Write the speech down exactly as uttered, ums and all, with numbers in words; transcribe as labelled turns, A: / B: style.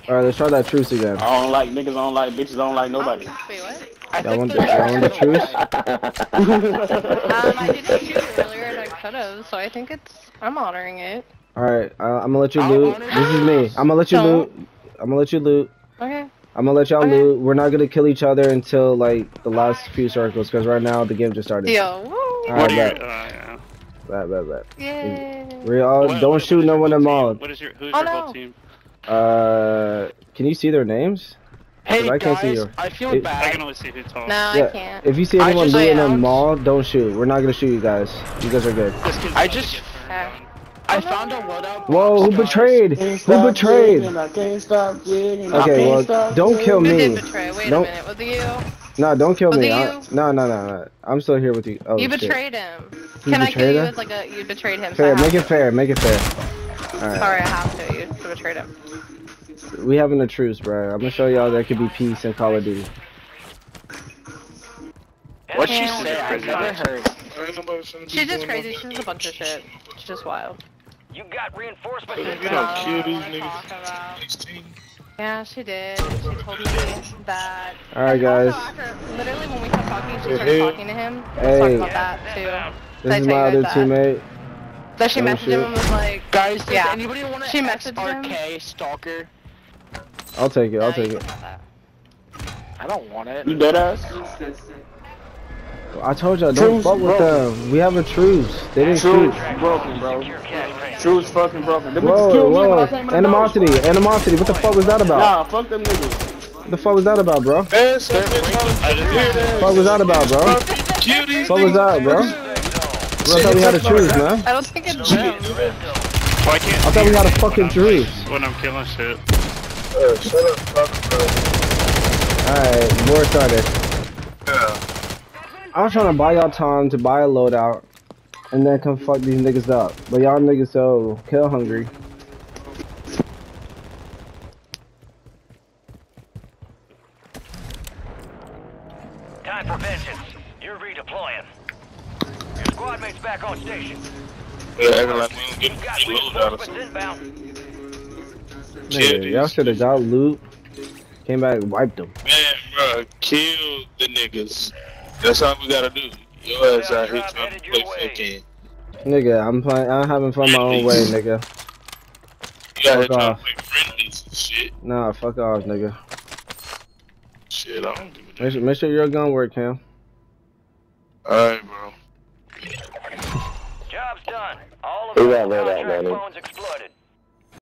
A: Alright, let's try that truce again.
B: I don't like niggas, I don't like bitches, I don't like nobody.
C: Oh, wait, what?
A: Y'all want the, y'all want the truce?
C: um, I didn't shoot earlier and I could have, so I think it's. I'm honoring it.
A: Alright, uh, I'm gonna let you loot. This is me. I'm gonna let you loot. I'm gonna let you loot.
C: Okay.
A: I'm gonna let y'all
C: Okay.
A: loot. We're not gonna kill each other until like the last few circles, because right now the game just started.
C: Yo. Woo.
A: Alright, bet.
D: Uh, yeah.
A: Bet, bet, bet.
C: Yay.
A: We all
D: What-
A: don't
D: what-
A: shoot
D: what is
A: no
D: your
A: one
D: whole
A: in
D: team?
A: mall.
D: What is your who's
C: Oh,
D: your
C: no.
D: whole team?
A: Uh, can you see their names?
E: Hey
A: I can't see
E: guys,
A: your-
E: I feel
A: it-
E: bad.
D: I can only see who talks.
C: No,
A: Yeah.
C: I can't.
A: If you see
E: I
A: anyone
E: just
A: looting in a
E: found-
A: mall, don't shoot. We're not gonna shoot you guys. You guys are good.
E: I just
C: Uh,
E: I found a loadout.
A: Whoa, who
E: box, guys.
A: betrayed?
B: Can't
A: Who
B: stop
A: betrayed?
B: getting, I can't stop getting, I
A: Okay,
B: can't
A: well,
B: stop
A: don't kill
C: Who
A: me.
C: did betray? Wait
A: Don't-
C: a minute. Was it you?
A: No, don't kill
C: Was
A: me.
C: it
A: I,
C: you?
A: no, no, no, no. I'm still here with you. Oh,
C: You
A: shit.
C: betrayed him.
A: You
C: Can I kill
A: betrayed
C: you
A: him?
C: as like a you betrayed him? so
A: Fair,
C: I have
A: make it
C: to.
A: fair, make it fair. Alright.
C: Sorry, I have to. You betrayed him.
A: We having a truce, bro. I'm gonna show y'all there could be peace in Call of Duty.
E: What'd she
C: Yeah.
E: say? I never heard.
C: She's just crazy. She's just a bunch of shit. She's just wild.
F: You got reinforcements
G: You
F: incoming.
G: don't kill these
C: What am I
G: niggas.
C: talking about? Yeah, she did. She told me that.
A: Alright,
C: And
A: guys.
C: also after, literally when we stopped talking, she
G: Hey.
C: started talking to him. Let's
A: Hey.
C: talk about that too.
A: This
C: I
A: is
C: tell
A: my
C: you
A: other
C: guys that?
A: teammate.
C: That she
A: Oh,
C: messaged
A: shit.
C: him and was like,
E: Guys, does
C: Yeah.
E: anybody want to
C: She messaged him.
E: R K Stalker?
A: I'll take it. I'll
C: "Nah,
A: take
C: you
A: it.
C: can have that."
E: I don't want it.
B: You dead ass?
A: I told y'all don't
B: Truce
A: fuck with
B: broken.
A: them. We have a truce. They didn't
B: Truce
A: shoot.
B: broken, bro.
F: Secure cash range.
B: Truce fucking broken. Them bitches
A: Whoa,
B: killed me when I
A: whoa.
B: came in the
A: Animosity,
B: door.
A: animosity. What the fuck was that about?
B: Nah, fuck them niggas.
A: What the fuck was that about, bro? What
G: That's that bitch.
D: I just hear
A: the fuck was that about, bro? What
G: Kill these
A: the fuck was that, bro? I thought we had a truce, man.
C: I don't think it's them.
D: Why can't
A: I thought we had a fucking truce.
D: when I'm killing shit.
G: Uh, shut up, fuck, bro.
A: Alright, war started.
G: Yeah.
A: I was trying to buy y'all time to buy a loadout and then come fuck these niggas up. But y'all niggas so kill hungry.
F: Time for vengeance. You're redeploying. Your squad mate's back on station.
G: Yeah, acting like we ain't
F: You
G: getting
F: got
G: loot out of
F: reinforcements inbound.
A: Nigga, y'all should have got loot. Came back and wiped them.
G: Man, bro, kill the niggas. That's all we gotta do. Your ass out here trying to play fucking.
A: Nigga, I'm playing. I'm having fun my own way, nigga.
G: You out here
A: Fuck
G: trying
A: off.
G: to play friendlies and shit.
A: Nah, fuck off, nigga.
G: Shit, I don't give a
A: Make
G: damn.
A: sure, make sure your gun work, Cam.
G: Alright, bro.
F: Job's done. All of
H: Who
F: the
H: got loadout,
F: contract
H: Manny?
F: phones expired.